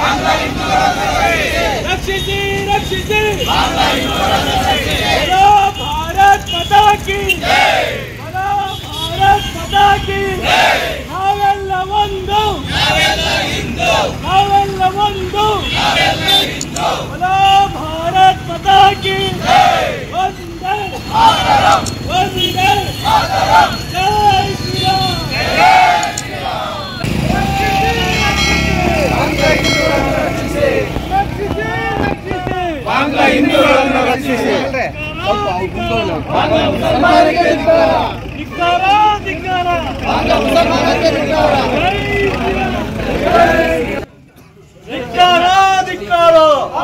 ರಕ್ಷಿಸಿ ರಕ್ಷಿಸಿ ಭಾರತ್ ಮಾತಾ ಕಿ ಭಾರತ್ ಮಾತಾ ಕಿ ನಾವೆಲ್ಲ ಒಂದು ನಾವೆಲ್ಲ ಒಂದು ಭಾರತ್ ಮಾತಾ ಕಿ ವಂದೇ ವಂದೇ ಜೈ ಶ್ರೀರಾಮ್ ಬಾಂಗ್ಲಾ ಹಿಂದೂಗಳನ್ನು ರಕ್ಷಿಸಿ ಧಿಕ್ಕಾರ ಧಿಕ್ಕಾರ ಧಿಕ್ಕಾರ ಧಿಕ್ಕಾರ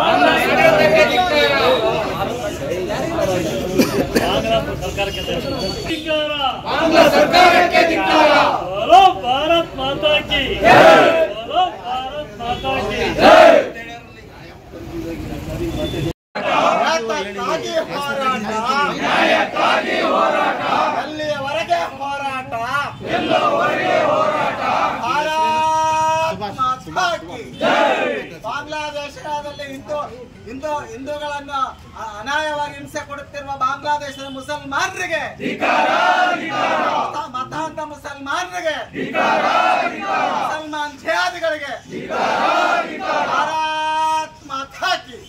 ಬಾಂಗ್ಲಾ ಸರ್ಕಾರಕ್ಕೆ ಧಿಕ್ಕಾರ ಬೋಲೋ ಭಾರತ್ ಮಾತಾ ಕಿ ಬೋಲೋ ಭಾರತ್ ಮಾತಾ ಕಿ ನ್ಯಾಯಕ್ಕಾಗಿ ಹೋರಾಟ ಎಲ್ಲಿಯವರೆಗೆ ಹೋರಾಟ ಬಾಂಗ್ಲಾದೇಶದಲ್ಲಿ ಹಿಂದೂಗಳನ್ನು ಅನ್ಯಾಯವಾಗಿ ಹಿಂಸೆ ಕೊಡುತ್ತಿರುವ ಬಾಂಗ್ಲಾದೇಶದ ಮುಸಲ್ಮಾನರಿಗೆ ಮತಾಂಧ ಮುಸಲ್ಮಾನರಿಗೆ ಮುಸಲ್ಮಾನ್ ಜಿಹಾದಿಗಳಿಗೆ ಭಾರತ್ ಮಾತಾ ಕಿ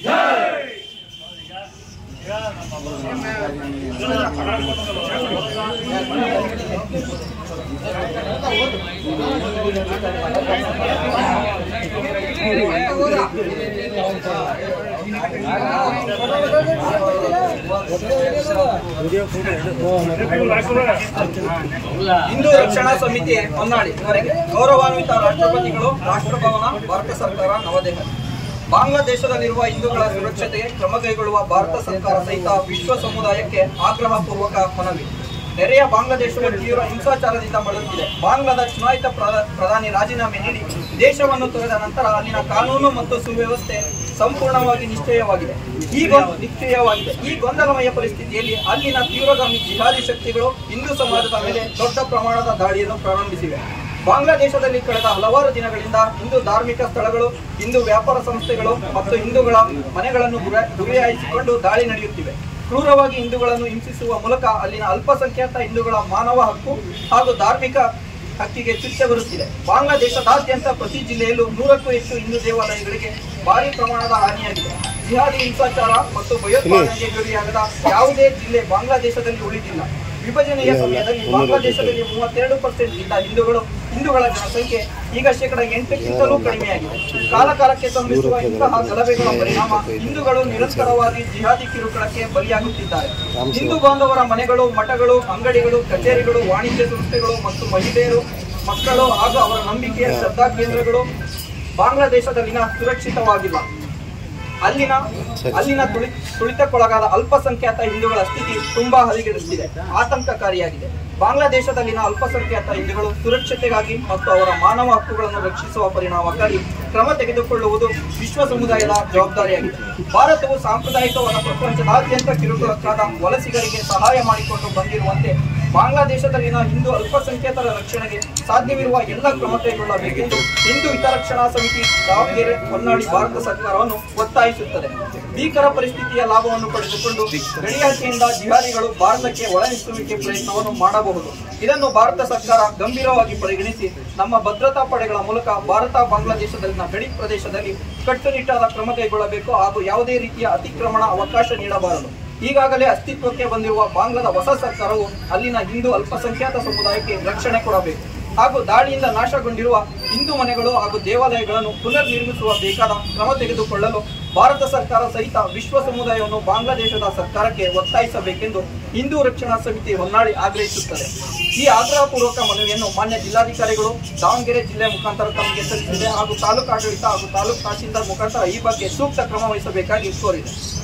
ಹಿಂದೂ ರಕ್ಷಣಾ ಸಮಿತಿ ಹೊನ್ನಾಳಿ ಇವರಿಗೆ ಗೌರವಾನ್ವಿತ ರಾಷ್ಟ್ರಪತಿಗಳು, ರಾಷ್ಟ್ರಭವನ, ಭಾರತ ಸರ್ಕಾರ, ನವದೆಹಲಿ. ಬಾಂಗ್ಲಾದೇಶದಲ್ಲಿರುವ ಹಿಂದೂಗಳ ಸುರಕ್ಷತೆಗೆ ಕ್ರಮ ಕೈಗೊಳ್ಳುವ ಭಾರತ ಸರ್ಕಾರ ಸಹಿತ ವಿಶ್ವ ಸಮುದಾಯಕ್ಕೆ ಆಗ್ರಹಪೂರ್ವಕ ಮನವಿ. ನೆರೆಯ ಬಾಂಗ್ಲಾದೇಶವು ತೀವ್ರ ಹಿಂಸಾಚಾರದಿಂದ ಬಳಲುತ್ತಿದೆ. ಬಾಂಗ್ಲಾದ ಚುನಾಯಿತ ಪ್ರಧಾನಿ ರಾಜೀನಾಮೆ ನೀಡಿ ದೇಶವನ್ನು ತೊರೆದ ನಂತರ ಅಲ್ಲಿನ ಕಾನೂನು ಮತ್ತು ಸುವ್ಯವಸ್ಥೆ ಸಂಪೂರ್ಣವಾಗಿ ನಿಷ್ಕ್ರಿಯವಾಗಿದೆ. ಈ ಗೊಂದಲಮಯ ಪರಿಸ್ಥಿತಿಯಲ್ಲಿ ಅಲ್ಲಿನ ತೀವ್ರಗಾಮಿ ಜಿಹಾದಿ ಶಕ್ತಿಗಳು ಹಿಂದೂ ಸಮಾಜದ ಮೇಲೆ ದೊಡ್ಡ ಪ್ರಮಾಣದ ದಾಳಿಯನ್ನು ಪ್ರಾರಂಭಿಸಿವೆ. ಬಾಂಗ್ಲಾದೇಶದಲ್ಲಿ ಕಳೆದ ಹಲವಾರು ದಿನಗಳಿಂದ ಹಿಂದೂ ಧಾರ್ಮಿಕ ಸ್ಥಳಗಳು, ಹಿಂದೂ ವ್ಯಾಪಾರ ಸಂಸ್ಥೆಗಳು ಮತ್ತು ಹಿಂದೂಗಳ ಮನೆಗಳನ್ನು ಗುರಿಯಾಯಿಸಿಕೊಂಡು ದಾಳಿ ನಡೆಯುತ್ತಿವೆ. ಕ್ರೂರವಾಗಿ ಹಿಂದೂಗಳನ್ನು ಹಿಂಸಿಸುವ ಮೂಲಕ ಅಲ್ಲಿನ ಅಲ್ಪಸಂಖ್ಯಾತ ಹಿಂದೂಗಳ ಮಾನವ ಹಕ್ಕು ಹಾಗೂ ಧಾರ್ಮಿಕ ಹಕ್ಕಿಗೆ ಚ್ಯುತಿ ಬರುತ್ತಿದೆ. ಬಾಂಗ್ಲಾದೇಶದಾದ್ಯಂತ ಪ್ರತಿ ಜಿಲ್ಲೆಯಲ್ಲೂ 100ಕ್ಕೂ ಹೆಚ್ಚು ಹಿಂದೂ ದೇವಾಲಯಗಳಿಗೆ ಭಾರಿ ಪ್ರಮಾಣದ ಹಾನಿಯಾಗಿದೆ. ಜಿಹಾದಿ ಹಿಂಸಾಚಾರ ಮತ್ತು ಭಯೋತ್ಪಾದನೆಗೆ ಗುರಿಯಾಗದ ಯಾವುದೇ ಜಿಲ್ಲೆ ಬಾಂಗ್ಲಾದೇಶದಲ್ಲಿ ಉಳಿದಿಲ್ಲ. ವಿಭಜನೆಯ ಸಮಯದಲ್ಲಿ ಬಾಂಗ್ಲಾದೇಶದಲ್ಲಿ 32% ಇದ್ದ ಹಿಂದೂಗಳ ಜನಸಂಖ್ಯೆ ಈಗ 8%ಕ್ಕಿಂತಲೂ ಕಡಿಮೆಯಾಗಿದೆ. ಕಾಲಕಾಲಕ್ಕೆ ಸಂಭವಿಸುವ ಇಂತಹ ಗಲಭೆಗಳ ಪರಿಣಾಮ ಹಿಂದೂಗಳು ನಿರಂತರವಾಗಿ ಜಿಹಾದಿ ಕಿರುಕುಳಕ್ಕೆ ಬಲಿಯಾಗುತ್ತಿದ್ದಾರೆ. ಹಿಂದೂ ಬಾಂಧವರ ಮನೆಗಳು, ಮಠಗಳು, ಅಂಗಡಿಗಳು, ಕಚೇರಿಗಳು, ವಾಣಿಜ್ಯ ಸಂಸ್ಥೆಗಳು ಮತ್ತು ಮಹಿಳೆಯರು, ಮಕ್ಕಳು ಹಾಗೂ ಅವರ ನಂಬಿಕೆಯ ಶ್ರದ್ಧಾ ಕೇಂದ್ರಗಳು ಬಾಂಗ್ಲಾದೇಶದಲ್ಲಿನ ಸುರಕ್ಷಿತವಾಗಿಲ್ಲ. ಅಲ್ಲಿನ ತುಳಿತಕ್ಕೊಳಗಾದ ಅಲ್ಪಸಂಖ್ಯಾತ ಹಿಂದೂಗಳ ಸ್ಥಿತಿ ತುಂಬಾ ಹದಗೆಡುತ್ತಿದೆ, ಆತಂಕಕಾರಿಯಾಗಿದೆ. ಬಾಂಗ್ಲಾದೇಶದಲ್ಲಿನ ಅಲ್ಪಸಂಖ್ಯಾತ ಹಿಂದೂಗಳು ಸುರಕ್ಷತೆಗಾಗಿ ಮತ್ತು ಅವರ ಮಾನವ ಹಕ್ಕುಗಳನ್ನು ರಕ್ಷಿಸುವ ಪರಿಣಾಮಕಾರಿ ಕ್ರಮ ತೆಗೆದುಕೊಳ್ಳುವುದು ವಿಶ್ವ ಸಮುದಾಯದ ಜವಾಬ್ದಾರಿಯಾಗಿದೆ. ಭಾರತವು ಸಾಂಪ್ರದಾಯಿಕವಾದ ಪ್ರಪಂಚದಾದ್ಯಂತ ಕಿರುಕುಳಕ್ಕಾದ ವಲಸಿಗರಿಗೆ ಸಹಾಯ ಮಾಡಿಕೊಂಡು ಬಂದಿರುವಂತೆ ಬಾಂಗ್ಲಾದೇಶದಲ್ಲಿನ ಹಿಂದೂ ಅಲ್ಪಸಂಖ್ಯಾತರ ರಕ್ಷಣೆಗೆ ಸಾಧ್ಯವಿರುವ ಎಲ್ಲ ಕ್ರಮ ಕೈಗೊಳ್ಳಬೇಕೆಂದು ಹಿಂದೂ ಹಿತರಕ್ಷಣಾ ಸಮಿತಿ ದಾವಣಗೆರೆ ಹೊನ್ನಾಳಿ ಭಾರತ ಸರ್ಕಾರವನ್ನು ಒತ್ತಾಯಿಸುತ್ತದೆ. ಭೀಕರ ಪರಿಸ್ಥಿತಿಯ ಲಾಭವನ್ನು ಪಡೆದುಕೊಂಡು ಗಡಿಯಾಚೆಯಿಂದ ಜಿಹಾದಿಗಳು ಭಾರತಕ್ಕೆ ಒಳನುಸುವಿಕೆ ಪ್ರಯತ್ನವನ್ನು ಮಾಡಬಹುದು. ಇದನ್ನು ಭಾರತ ಸರ್ಕಾರ ಗಂಭೀರವಾಗಿ ಪರಿಗಣಿಸಿ ನಮ್ಮ ಭದ್ರತಾ ಪಡೆಗಳ ಮೂಲಕ ಭಾರತ ಬಾಂಗ್ಲಾದೇಶದಲ್ಲಿನ ಗಡಿ ಪ್ರದೇಶದಲ್ಲಿ ಕಟ್ಟುನಿಟ್ಟಾದ ಕ್ರಮ ಕೈಗೊಳ್ಳಬೇಕು ಹಾಗೂ ಯಾವುದೇ ರೀತಿಯ ಅತಿಕ್ರಮಣ ಅವಕಾಶ ನೀಡಬಾರದು. ಈಗಾಗಲೇ ಅಸ್ತಿತ್ವಕ್ಕೆ ಬಂದಿರುವ ಬಾಂಗ್ಲಾದ ಹೊಸ ಸರ್ಕಾರವು ಅಲ್ಲಿನ ಹಿಂದೂ ಅಲ್ಪಸಂಖ್ಯಾತ ಸಮುದಾಯಕ್ಕೆ ರಕ್ಷಣೆ ಕೊಡಬೇಕು ಹಾಗೂ ದಾಳಿಯಿಂದ ನಾಶಗೊಂಡಿರುವ ಹಿಂದೂ ಮನೆಗಳು ಹಾಗೂ ದೇವಾಲಯಗಳನ್ನು ಪುನರ್ ನಿರ್ಮಿಸುವ ಬೇಕಾದ ಕ್ರಮ ತೆಗೆದುಕೊಳ್ಳಲು ಭಾರತ ಸರ್ಕಾರ ಸಹಿತ ವಿಶ್ವ ಸಮುದಾಯವನ್ನು ಬಾಂಗ್ಲಾದೇಶದ ಸರ್ಕಾರಕ್ಕೆ ಒತ್ತಾಯಿಸಬೇಕೆಂದು ಹಿಂದೂ ರಕ್ಷಣಾ ಸಮಿತಿ ಹೊನ್ನಾಳಿ ಆಗ್ರಹಿಸುತ್ತದೆ. ಈ ಆಗ್ರಹಪೂರ್ವಕ ಮನವಿಯನ್ನು ಮಾನ್ಯ ಜಿಲ್ಲಾಧಿಕಾರಿಗಳು ದಾವಣಗೆರೆ ಜಿಲ್ಲೆ ಮುಖಾಂತರ ತಮಗೆ ಸಲ್ಲಿಸಿದೆ ಹಾಗೂ ತಾಲೂಕು ಆಡಳಿತ ಹಾಗೂ ತಾಲೂಕು ತಹಶೀಲ್ದಾರ್ ಮುಖಾಂತರ ಈ ಬಗ್ಗೆ ಸೂಕ್ತ ಕ್ರಮ ವಹಿಸಬೇಕಾಗಿ ಕೋರಿದೆ.